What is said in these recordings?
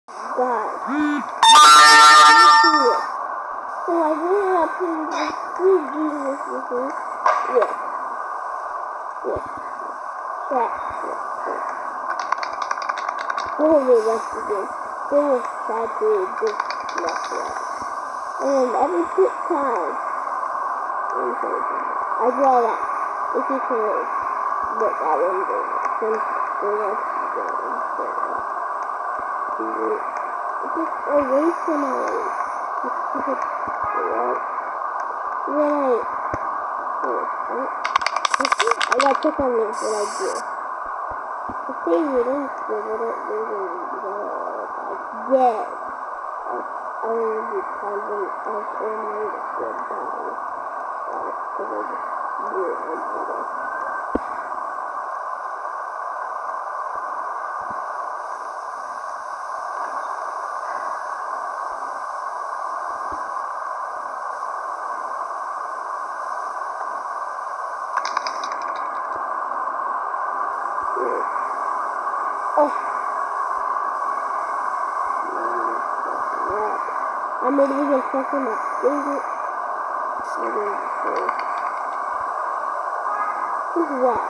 God. So I really have to do this with me. Yes. Yes. Chat. Yes. Probably left again. They will try to just left it. And every time I draw that. If you can look that one there. Since they left again. Just erase them all. Just keep it right. Right. I gotta check on this, what I do. The thing you don't do, what it is, yes. I will be finding out all my good bodies. Because I just do it on my day. Oh. I'm not even checking my favorite. This is why.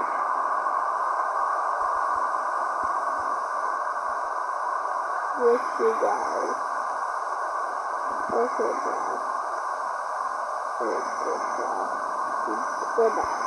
Wish you guys. Okay, guys. Good job. Goodbye.